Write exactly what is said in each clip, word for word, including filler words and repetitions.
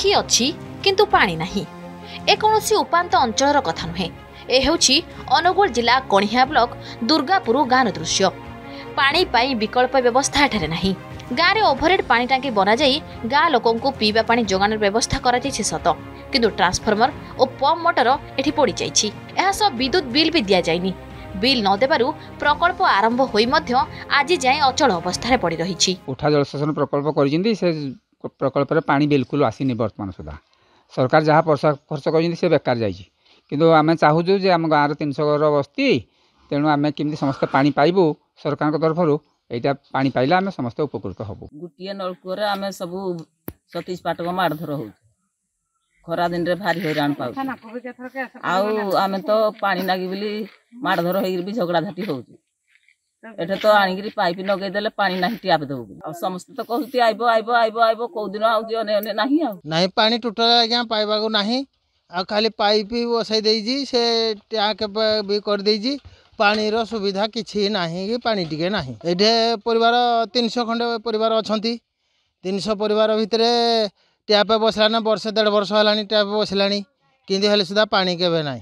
आखि अच्छी किंतु पानी नाही ए कौनसी उपांत अंचलर कथा नुहे। ए हेउछि अनुगुल जिला कणिया ब्लॉक दुर्गापुर गाँव दृश्य। पानी पाई विकल्प व्यवस्था एठारे नाही। गाँव में ओभरहेड पानी टांकी बना जाई गाँ लोकन को पीवा पानी जोगाण व्यवस्था करा जायछि सत, किंतु ट्रांसफॉर्मर और पंप मोटर एठी पड़ी जायछि। एहा सब विद्युत बिल भी दिया जायनि। बिल न देबारु प्रकल्प आरंभ होई मध्य आज जाय अचल अवस्था रे पड़ी रहिछि। उठा जलसेचन प्रकल्प करिसेंती से प्रकल्प रे पानी बिल्कुल आसीनी। वर्तमान सुधा सरकार जहाँ पैसा खर्च करिसेंती से बेकार जायछि, किंतु आमे चाहूजु जे हम गाँव रे तीन सौ घर बस्ती, तेणु आमे केमती समस्त पानी पाइबु सरकार के तरफ एटा पानी पाइला आमे समस्त उपकृत हबु। गुटिए नलकूरे आमे सबु सतीश पाटक मारधर हो खरा दिन रे भारी हैरान पाउ। आउ आमे तो पानी लागी बोली मारधर होई भी झगड़ा झाटी होउची। एठे तो आनिगिरी पाइप नगै देले पानी नाही ट्याप देबो। आ समस्त तो कहती आइबो आइबो आइबो आइबो को दिन आउची ओने ओने नाही आ नाही पानी टोटल आज्ञा पाइबा को नाही। आ खाली पाइप बसाई देइजी से ट्याक भी कर देइजी। पानी रो सुविधा किछि नाही कि पानी टिके नाही। एठे परिवार तीन सौ खंडे परिवार अछंती। तीन सौ परिवार भितरे ट्याप बसलाना वर्ष डेढ़ वर्ष हलानी ट्याप बसलानी, किंतु हेले सुधा पानी केबे नाही।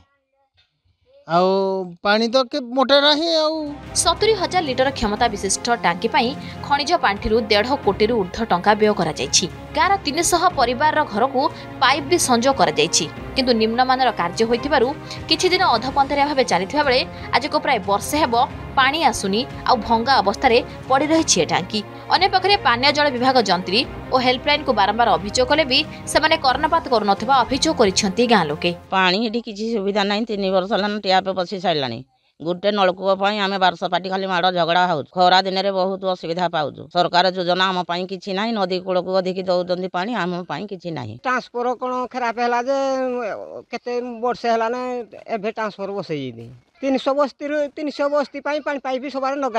आउ पानी तो के मोटे नाही। आउ सत्तरी हजार लिटर क्षमता विशिष्ट टांकी पाई खनिज पांठिरु डेढ़ कोटी रु ऊर्ध्व टंका व्यय करा जायछि। गाँव तीन सौ परिवार घर को पाइप भी संजोग करा जायछि, किंतु निम्नमानर कार्य होइथिबारु किछि दिन अधपंथरिया भाबे चलिथिबा बेले आज को प्राय वर्षे हेबो पानी आसुनी आ भंगा अवस्था रे पड़ी रहिछि ए टांकी। अन्य पक्षरे पानीय जल विभाग जंत्री और हेल्पलाइन को बारंबार अभियोग कले भी सेमाने कर्णपात करू नथिबा अभियोग करिसेंती गाँ लोके। पानी एठी किछि सुविधा नाही। तीन वर्ष हलान ट्याप बसी साइलानी। गोटे नलकूप आम बारश पाटी खाली माड़ झगड़ा हो खरा दिन में बहुत असुविधा पाऊँ। सरकार योजना आम कि ना नदी कूल को अधिक दौरान पा आम कि ना। ट्रांसफर कौन खराब है केते वर्षे है ट्रांसफर बसई तीन सौ बस्ती तीन सौ बस्ती पानी पाइप सब नगा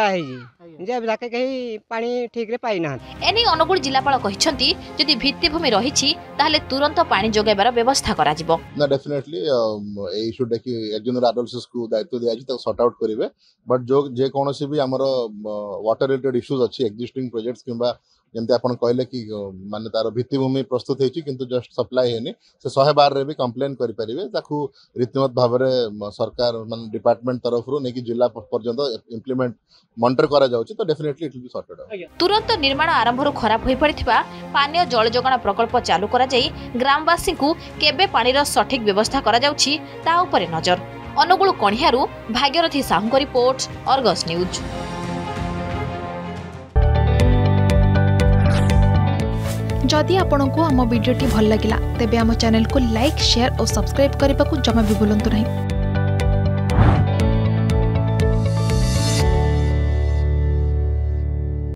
है पानी ठीक रे पाई ना। एने अनुगुल जिलापाल कहते जदि भित्तिभूमि रही तुरंत पानी जोगाइबार व्यवस्था करा जिवो। ना डेफिनेटली ए इशू देखि एजनर एडल्ट्स को दायित्व दिया जी सॉर्ट आउट करिवे। बट जो जे कोनोसी भी हमर वाटर रिलेटेड इश्यूज अछि एक्जिस्टिंग प्रोजेक्ट्स किंबा जमते आपण कहले कि माने तार भित्तिभूमि प्रस्तुत हेछि किंतु जस्ट सप्लाई हेनी से सौ बार रे भी कंप्लेन करि परिवे। ताकू रीतिमत भाव रे सरकार मान डिपार्टमेंट तरफ रो नेकी जिला पर्यंत इंप्लीमेंट मॉनिटर करा जाउछि। तो definitely it will be sorted out. तुरंत निर्माण आरंभ रो खराब होई पड़िथिबा पानीय जल जोगाण प्रकल्प चालू करा जाई ग्रामवासी को केबे पानीर सठिक व्यवस्था करा जाउछि ता उपरे नजर। अनुगुल कणियारू Bhagirathi Sahu report, Argus news. जदि आपंक आम भिडी भल लगा तेब आम चैनल को लाइक, शेयर और सब्सक्राइब करने को जमा भी भूलु नहीं।